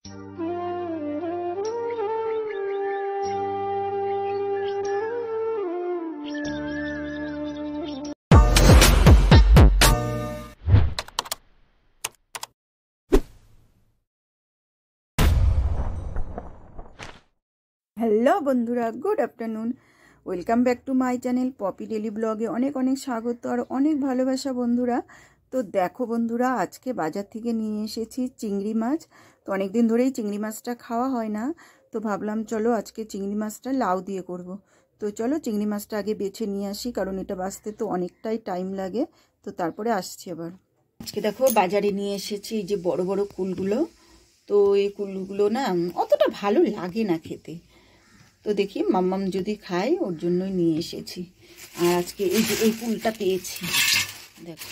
Hello বন্ধুরা, good afternoon. Welcome back to my channel Poppy daily ব্লগে অনেক অনেক স্বাগত আর অনেক ভালোবাসা বন্ধুরা। তো দেখো বন্ধুরা, আজকে বাজার থেকে নিয়ে এসেছি চিংড়ি মাছ। তো অনেক দিন ধরেই চিংড়ি মাছটা খাওয়া হয় না, তো ভাবলাম চলো আজকে চিংড়ি মাছটা লাউ দিয়ে করব। তো চলো চিংড়ি মাছটা আগে বেছে নিয়ে আসি, কারণ এটা বাছতে তো অনেকটাই টাইম লাগে। তো তারপরে আসছি আবার। আজকে দেখো বাজারে নিয়ে এসেছি এই যে বড় বড় কুলগুলো। তো এই কুলগুলো না অতটা ভালো লাগে না খেতে, তো দেখি মাম্মাম যদি খায় ওর জন্যই নিয়ে এসেছি। আর আজকে এই যে এই কুলটা পেয়েছি, দেখো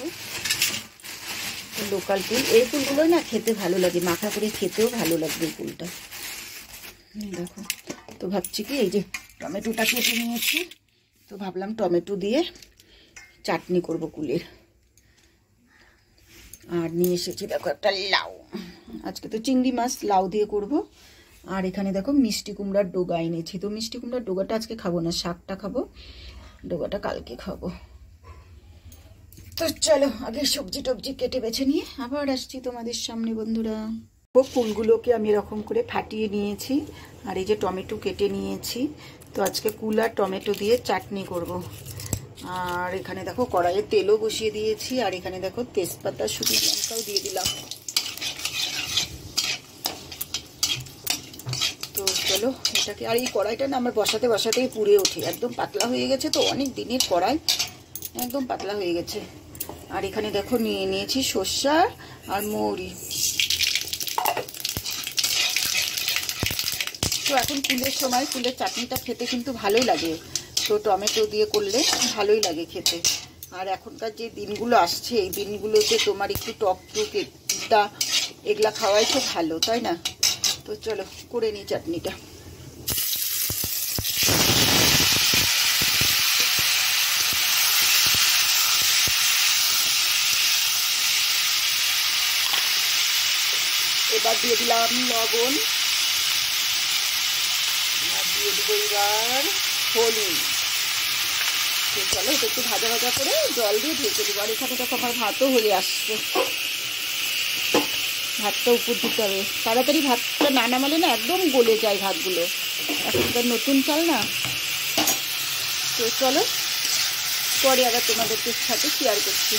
লোকাল কুল। এই কুলগুলো না খেতে ভালো লাগে, মাখা করে খেতেও ভালো লাগবে এই কুলটা। দেখো, তো ভাবছি কি এই যে টমেটোটা কেটে নিয়েছি, তো ভাবলাম টমেটো দিয়ে চাটনি করব কুলের। আর নিয়ে এসেছি দেখো একটা লাউ, আজকে তো চিংড়ি মাছ লাউ দিয়ে করব। আর এখানে দেখো মিষ্টি কুমড়ার ডোগা এনেছি। তো মিষ্টি কুমড়ার ডোগাটা আজকে খাবো না, শাকটা খাবো, ডোগাটা কালকে খাবো। তো চলো আগে সবজি টবজি কেটে বেছে নিয়ে আবার আসছি তোমাদের সামনে বন্ধুরা। কুলগুলোকে আমি এরকম করে ফাটিয়ে নিয়েছি, আর এই যে টমেটো কেটে নিয়েছি। তো আজকে কুল আর টমেটো দিয়ে চাটনি করব। আর এখানে দেখো কড়াইয়ে তেলও বসিয়ে দিয়েছি, আর এখানে দেখো তেজপাতা শুকনো লঙ্কাও দিয়ে দিলাম। তো চলো এটাকে, আর এই কড়াইটা না আমার বসাতে বসাতেই পুড়ে ওঠে, একদম পাতলা হয়ে গেছে। তো অনেক দিনের কড়াই, একদম পাতলা হয়ে গেছে। আর এখানে দেখো নিয়ে নিয়েছি সর্ষা আর মৌরি। তো এখন কুলের সময় কুলের চাটনিটা খেতে কিন্তু ভালোই লাগে, তো টমেটো দিয়ে করলে ভালোই লাগে খেতে। আর এখনকার যে দিনগুলো আসছে এই দিনগুলোতে তোমার একটু টক টক একটা এগুলা খাওয়াই তো ভালো, তাই না? তো চলো করে নিই চাটনিটা। এবার দিয়ে দিলাম লবণ, আর দিয়ে দেবো এবার হলুদ। তো চলো এটা একটু ভাজা ভাজা করে জল দিয়ে ঢেকে দেবো। আর এখানে দেখো আমার ভাতও হয়ে আসছে, ভাতটা উপর দিতে হবে তাড়াতাড়ি। ভাতটা না নামালে না একদম গলে যায় ভাতগুলো, এখনকার নতুন চাল না। তো চলো পরে আবার তোমাদেরকে সাথে শেয়ার করছি।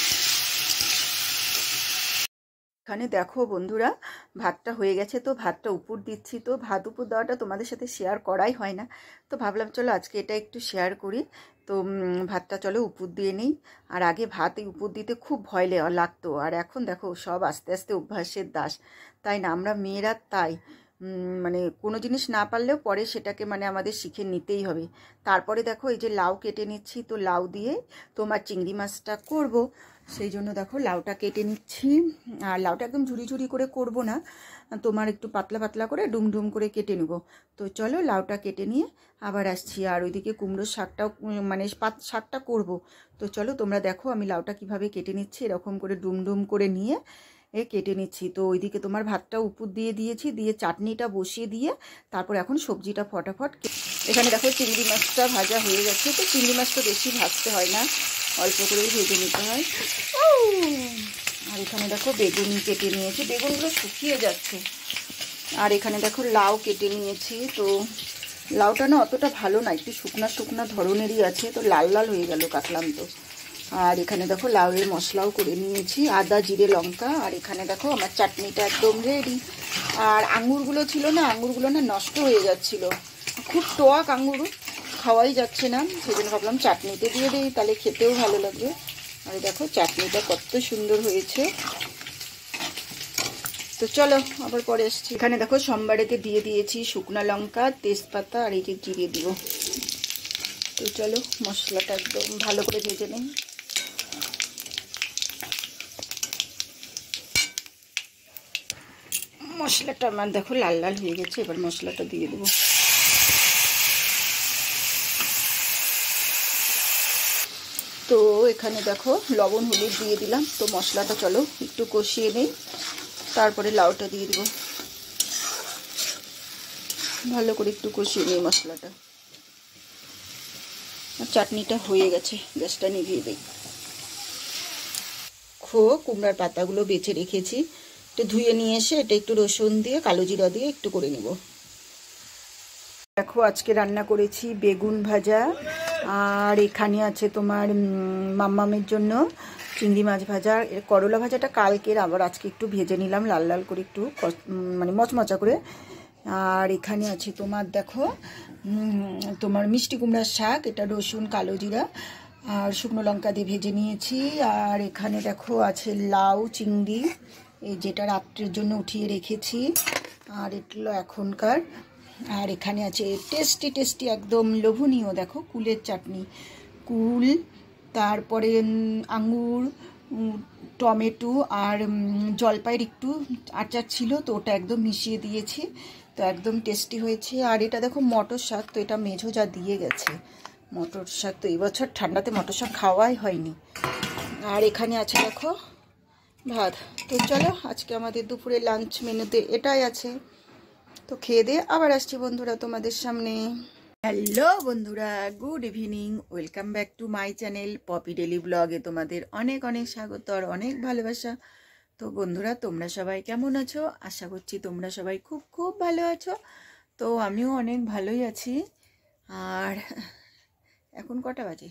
এখানে দেখো বন্ধুরা ভাতটা হয়ে গেছে, তো ভাতটা উপর দিচ্ছি। তো ভাত উপর দেওয়াটা তোমাদের সাথে শেয়ার করাই হয় না, তো ভাবলাম চলো আজকে এটা একটু শেয়ার করি। তো ভাতটা চলো উপর দিয়ে নিই। আর আগে ভাত উপর দিতে খুব ভয় লাগতো, আর এখন দেখো সব আস্তে আস্তে অভ্যাসের দাস, তাই না? আমরা মেয়েরা তাই মানে কোনো জিনিস না পারলেও পরে সেটাকে মানে আমাদের শিখে নিতেই হবে। তারপরে দেখো এই যে লাউ কেটে নিচ্ছি, তো লাউ দিয়ে তোমার চিংড়ি মাছটা করব, সেই জন্য দেখো লাউটা কেটে নিচ্ছি। আর লাউটা একদম ঝুরি ঝুরি করে করব না, তোমার একটু পাতলা পাতলা করে ডুম ডুম করে কেটে নেব। তো চলো লাউটা কেটে নিয়ে আবার আসছি। আর ওইদিকে কুমড়োর শাকটাও মানে শাকটা করব। তো চলো তোমরা দেখো আমি লাউটা কিভাবে কেটে নিচ্ছি, এরকম করে ডুম ডুম করে নিয়ে কেটে নিচ্ছি। তো ওইদিকে তোমার ভাতটা উপর দিয়ে দিয়েছি, দিয়ে চাটনিটা বসিয়ে দিয়ে তারপর এখন সবজিটা ফটাফট। এখানে দেখো চিংড়ি মাছটা ভাজা হয়ে গেছে। তো চিংড়ি মাছটা বেশি ভাজতে হয় না, অল্প করেই ভেজে নিতে হয়। আর এখানে দেখো বেগুন কেটে নিয়েছি, বেগুনগুলো শুকিয়ে যাচ্ছে। আর এখানে দেখো লাউ কেটে নিয়েছি। তো লাউটা না অতটা ভালো না, একটু শুকনা শুকনা ধরনেরই আছে, তো লাল লাল হয়ে গেল কাটলাম তো। আর এখানে দেখো লাউয়ের মশলাও করে নিয়েছি, আদা জিরে লঙ্কা। আর এখানে দেখো আমার চাটনিটা একদম রেডি। আর আঙুরগুলো ছিল না, আঙুরগুলো না নষ্ট হয়ে যাচ্ছিল, খুব টক আঙুর, খাওয়াই যাচ্ছে না, সেই জন্য ভাবলাম চাটনিতে দিয়ে দিই, তাহলে খেতেও ভালো লাগবে। আর দেখো চাটনিটা কত সুন্দর হয়েছে। তো চলো আবার পরে আসছি। এখানে দেখো সোমবারেতে দিয়ে দিয়েছি শুকনো লঙ্কা, তেজপাতা আর এই যে জিরে দিব। তো চলো মশলাটা একদম ভালো করে ভেজে নিই। মশলাটা আমার দেখো লাল লাল হয়ে গেছে, এবার মশলাটা দিয়ে দেবো। তো এখানে দেখো লবণ হলুদ দিয়ে দিলাম। তো মশলাটা চলো একটু কষিয়ে নেই, তারপরে লাউটা দিয়ে দেবো। ভালো করে একটু কষিয়ে নিই মশলাটা। আর চাটনিটা হয়ে গেছে, গ্যাসটা নিভিয়ে দিই। কুমড়ার পাতাগুলো বেছে রেখেছি, একটু ধুয়ে নিয়ে এসে এটা একটু রসুন দিয়ে কালো জিরা দিয়ে একটু করে নিব। দেখো আজকে রান্না করেছি বেগুন ভাজা, আর এখানে আছে তোমার মাম্মামের জন্য চিংড়ি মাছ ভাজা। করলা ভাজাটা কালকের, আবার আজকে একটু ভেজে নিলাম লাল লাল করে, একটু মানে মচমচা করে। আর এখানে আছে তোমার দেখো তোমার মিষ্টি কুমড়ার শাক, এটা রসুন কালো জিরা আর শুকনো লঙ্কা দিয়ে ভেজে নিয়েছি। আর এখানে দেখো আছে লাউ চিংড়ি, এই যেটা রাত্রের জন্য উঠিয়ে রেখেছি, আর এগুলো এখনকার। আর এখানে আছে টেস্টি টেস্টি একদম লোভনীয় দেখো কুলের চাটনি, কুল, তারপরে আঙুর, টমেটো আর জলপাইয়ের একটু আচার ছিল, তো ওটা একদম মিশিয়ে দিয়েছি, তো একদম টেস্টি হয়েছে। আর এটা দেখো মটর শাক, তো এটা মেঝো যা দিয়ে গেছে মটর শাক, তো এবছর ঠান্ডাতে মটর শাক খাওয়াই হয়নি। আর এখানে আছে দেখো ভাত। তো চলো আজকে আমাদের দুপুরে লাঞ্চ মেনুতে এটাই আছে। তো খেয়ে দিয়ে আবার আসছি বন্ধুরা তোমাদের সামনে। হ্যালো বন্ধুরা, good evening, welcome back to my channel Poppy daily ব্লগে তোমাদের অনেক অনেক স্বাগত আর অনেক ভালোবাসা। তো বন্ধুরা তোমরা সবাই কেমন আছো? আশা করছি তোমরা সবাই খুব খুব ভালো আছো। তো আমিও অনেক ভালোই আছি। আর এখন কটা বাজে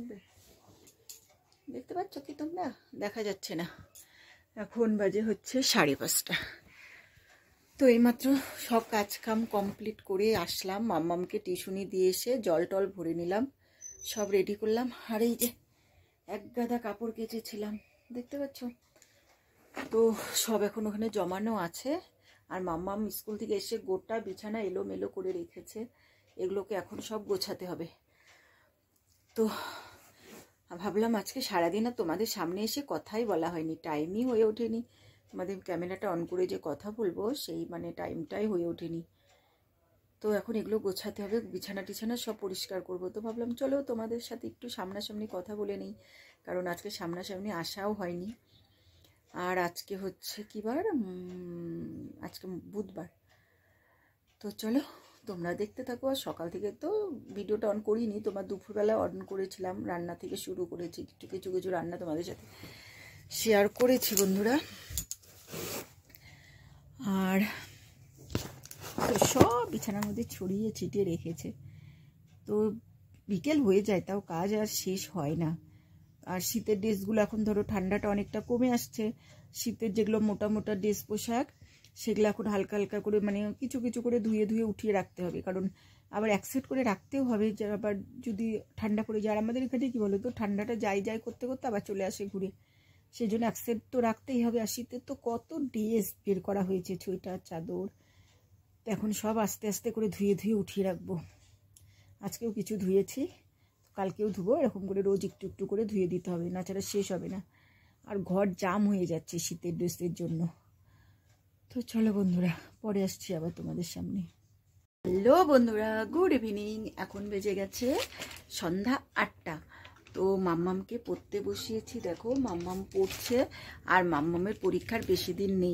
দেখতে পাচ্ছ কি তোমরা? দেখা যাচ্ছে না, এখন বাজে হচ্ছে 5:30। তো এইমাত্র সব কাজকাম কমপ্লিট করে আসলাম, মাম্মামকে টিউশনি দিয়ে এসে জল টল ভরে নিলাম, সব রেডি করলাম। আর এই যে এক গাদা কাপড় কেচেছিলাম দেখতে পাচ্ছ, তো সব এখন ওখানে জমানো আছে। আর মাম্মাম স্কুল থেকে এসে গোটা বিছানা এলোমেলো করে রেখেছে, এগুলোকে এখন সব গোছাতে হবে। তো ভাবলাম আজকে সারাদিন আর তোমাদের সামনে এসে কথাই বলা হয়নি, টাইমই হয়ে ওঠেনি, তোমাদের ক্যামেরাটা অন করে যে কথা বলবো সেই মানে টাইমটাই হয়ে ওঠেনি। তো এখন এগুলো গোছাতে হবে, বিছানা টিছানা সব পরিষ্কার করব। তো ভাবলাম চলো তোমাদের সাথে একটু সামনাসামনি কথা বলে নিই, কারণ আজকে সামনাসামনি আসাও হয়নি। আর আজকে হচ্ছে কি বার? আজকে বুধবার। তো চলো তোমরা দেখতে থাকো। আর সকাল থেকে তো ভিডিওটা অন করিনি, তোমার দুপুরবেলা অন করেছিলাম, রান্না থেকে শুরু করেছি, একটু কিছু কিছু রান্না তোমাদের সাথে শেয়ার করেছি বন্ধুরা। আর তো সব বিছানার মধ্যে ছড়িয়ে ছিটিয়ে রেখেছে, তো বিকেল হয়ে যায় তাও কাজ আর শেষ হয় না। আর শীতের ড্রেসগুলো এখন ধরো ঠান্ডাটা অনেকটা কমে আসছে, শীতের যেগুলো মোটা মোটা ড্রেস পোশাক সেগুলো এখন হালকা হালকা করে মানে কিছু কিছু করে ধুয়ে ধুয়ে উঠিয়ে রাখতে হবে, কারণ আবার অ্যাকসেপ্ট করে রাখতেও হবে, যে আবার যদি ঠান্ডা পড়ে যায়। আর আমাদের এখানে কী বলো তো, ঠান্ডাটা যাই করতে করতে আবার চলে আসে ঘুরে, সেই জন্য অ্যাকসেপ্ট তো রাখতেই হবে। আর শীতের তো কত ড্রেস বের করা হয়েছে, সোয়েটার চাদর, তো এখন সব আস্তে আস্তে করে ধুয়ে ধুয়ে উঠিয়ে রাখবো। আজকেও কিছু ধুয়েছি, কালকেও ধুবো, এরকম করে রোজ একটু একটু করে ধুয়ে দিতে হবে, না ছাড়া শেষ হবে না। আর ঘর জাম হয়ে যাচ্ছে শীতের ড্রেসের জন্য। তো চলো বন্ধুরা পরে আসছি আবার তোমাদের সামনে। হ্যালো বন্ধুরা, গুড ইভিনিং, এখন বেজে গেছে সন্ধ্যা 8টা। তো মাম্মামকে পড়তে বসিয়েছি, দেখো মাম্মাম পড়ছে। আর মাম্মামের পরীক্ষার বেশি দিন নেই,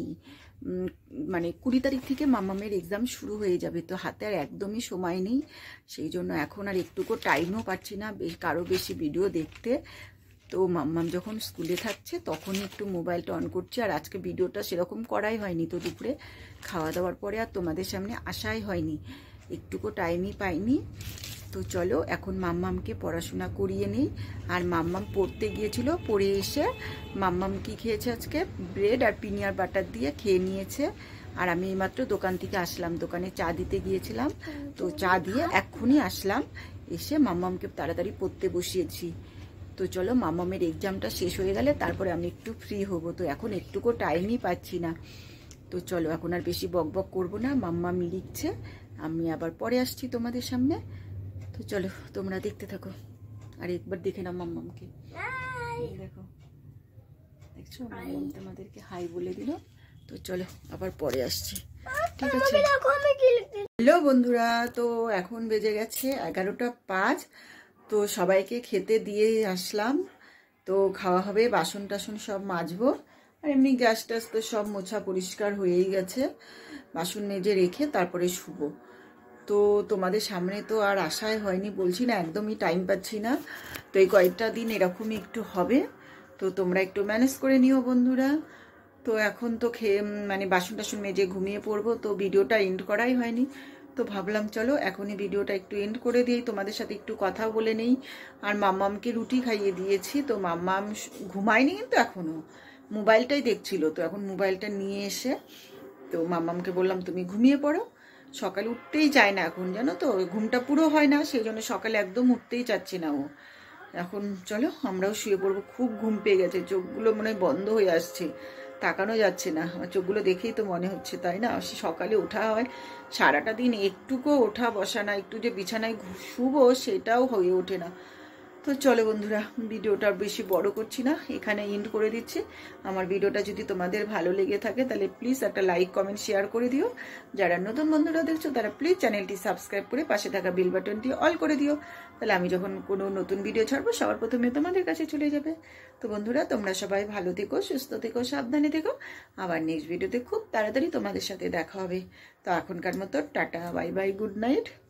মানে 20 তারিখ থেকে মাম্মামের এক্সাম শুরু হয়ে যাবে, তো হাতে আর একদমই সময় নেই, সেই জন্য এখন আর একটুকু টাইমও পাচ্ছি না কারো বেশি ভিডিও দেখতে। তো মাম্মাম যখন স্কুলে থাকছে তখনই একটু মোবাইলটা অন করছি। আর আজকে ভিডিওটা সেরকম করাই হয়নি, তো দুপুরে খাওয়া দাওয়ার পরে আর তোমাদের সামনে আসাই হয়নি, একটুকু টাইমই পাইনি। তো চলো এখন মাম্মামকে পড়াশোনা করিয়ে নিই। আর মাম্মাম পড়তে গিয়েছিল, পড়ে এসে মাম্মাম কি খেয়েছে আজকে? ব্রেড আর পিনিয়ার বাটার দিয়ে খেয়ে নিয়েছে। আর আমি এইমাত্র দোকান থেকে আসলাম, দোকানে চা দিতে গিয়েছিলাম, তো চা দিয়ে এক্ষুনি আসলাম, এসে মাম্মামকে তাড়াতাড়ি পড়তে বসিয়েছি। তো চলো মাম্মামের এক্সামটা শেষ হয়ে গেলে তারপরে আমি একটু ফ্রি হব, তো এখন একটুকু টাইমই পাচ্ছি না। তো চলো এখন আর বেশি বক বক করবো না, মাম্মাম লিখছে, আমি আবার পরে আসছি তোমাদের সামনে। তো চলো তোমরা দেখতে থাকো। আর একবার দেখে নাও মাম্মামকে, দেখো, দেখছো মাম্মাম তোমাদেরকে হাই বলে দিল। তো চলো আবার পরে আসছি, ঠিক আছে? হ্যালো বন্ধুরা, তো এখন বেজে গেছে 11টা 5। তো সবাইকে খেতে দিয়ে আসলাম, তো খাওয়া হবে, বাসন টাসন সব মাজবো। আর এমনি গ্যাস ট্যাস তো সব মোছা পরিষ্কার হয়েই গেছে, বাসন মেজে রেখে তারপরে শুবো। তো তোমাদের সামনে তো আর আশাই হয়নি, বলছি না একদমই টাইম পাচ্ছি না। তো এই কয়েকটা দিন এরকমই একটু হবে, তো তোমরা একটু ম্যানেজ করে নিও বন্ধুরা। তো এখন তো খেয়ে মানে বাসন টাসন মেজে ঘুমিয়ে পড়বো, তো ভিডিওটা এন্ড করাই হয়নি। তো ভাবলাম চলো এখনই ভিডিওটা একটু এন্ড করে দিই, তোমাদের সাথে একটু কথা বলে নেই। আর মাম্মামকে রুটি খাইয়ে দিয়েছি, তো মাম্মাম ঘুমায়নি কিন্তু এখনও মোবাইলটাই দেখছিল। তো এখন মোবাইলটা নিয়ে এসে তো মাম্মামকে বললাম তুমি ঘুমিয়ে পড়ো। সকালে উঠতেই চায় না এখন, জানো তো ঘুমটা পুরো হয় না, সেই জন্য সকালে একদম উঠতেই চাচ্ছে না ও। এখন চলো আমরাও শুয়ে পড়বো, খুব ঘুম পেয়ে গেছে, চোখগুলো মনে হয় বন্ধ হয়ে আসছে, তাকানো যাচ্ছে না। আমার চোখগুলো দেখেই তো মনে হচ্ছে, তাই না? সকালে ওঠা হয়, সারাটা দিন একটুকু ওঠা বসা না, একটু যে বিছানায় শুবো সেটাও হয়ে ওঠে না। তো চলো বন্ধুরা, ভিডিওটা বেশি বড় করছি না, এখানে এন্ড করে দিচ্ছি। আমার ভিডিওটা যদি তোমাদের ভালো লেগে থাকে তাহলে প্লিজ একটা লাইক কমেন্ট শেয়ার করে দিও। যারা নতুন বন্ধুরা দেখছো তারা প্লিজ চ্যানেলটি সাবস্ক্রাইব করে পাশে থাকা বেল বাটনটি অল করে দিও, তাহলে আমি যখন কোনো নতুন ভিডিও ছাড়বো সবার প্রথমে তোমাদের কাছে চলে যাবে। তো বন্ধুরা, তোমরা সবাই ভালো থেকো, সুস্থ থেকো, সাবধানে থেকো। আবার নেক্সট ভিডিওতে খুব তাড়াতাড়ি তোমাদের সাথে দেখা হবে। তো এখনকার মতো tata, bye bye, good night.